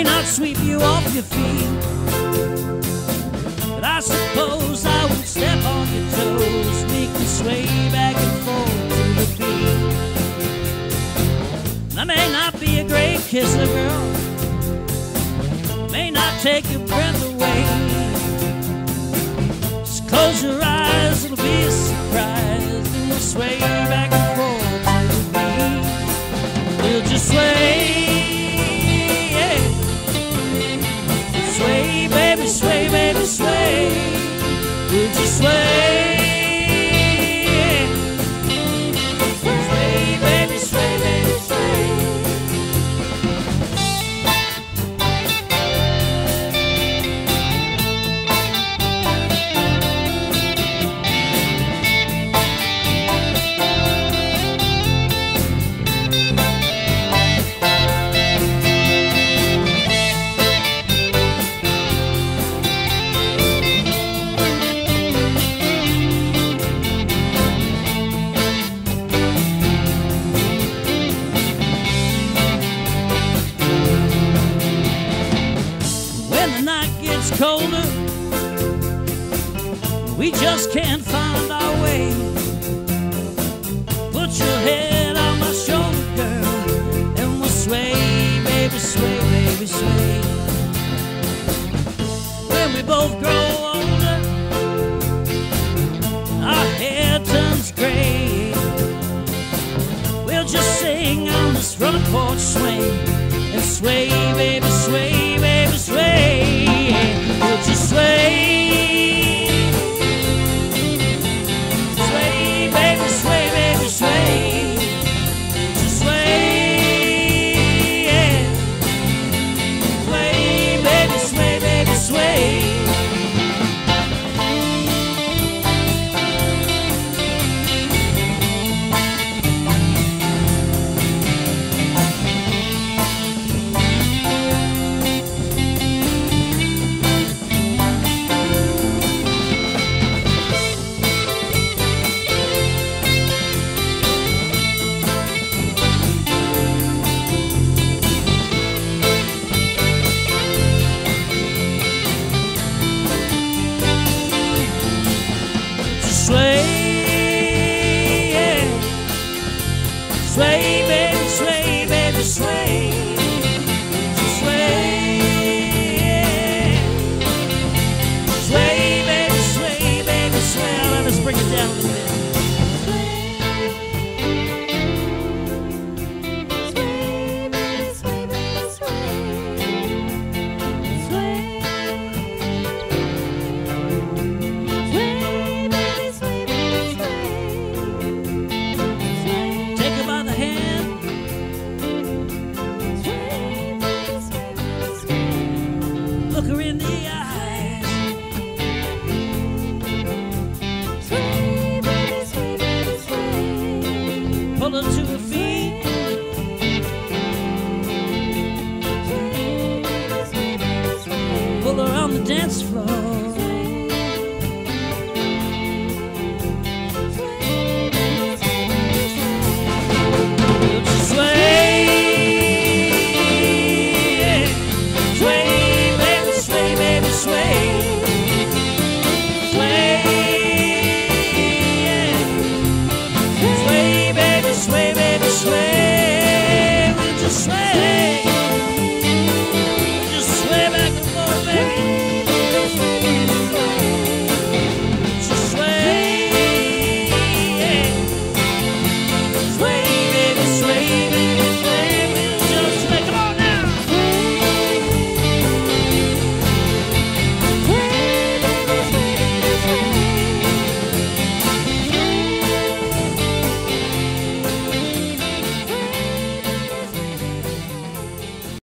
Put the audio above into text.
may not sweep you off your feet, but I suppose I would step on your toes. We can sway back and forth to the beat. I may not be a great kisser, girl, may not take your breath away. Just close your eyes, it'll be a surprise, and we'll sway back and forth to the beat. We'll just sway, yeah. Sway, baby, sway, baby, sway. We'll just sway, yeah. Sway, baby, sway, baby, sway. Colder, we just can't find our way. Put your head on my shoulder, girl, and we'll sway, baby, sway, baby, sway. When we both grow older, our hair turns gray, we'll just sing on this front porch swing and sway, baby, sway, baby, sway. We'll just sway, sway, baby, sway, baby, sway. Just sway, yeah. Sway, baby, sway, baby, sway. Sway, yeah. Sway, baby, sway, baby, sway. Just sway, yeah. Sway, baby, sway, baby, sway. Let us bring it down a little bit.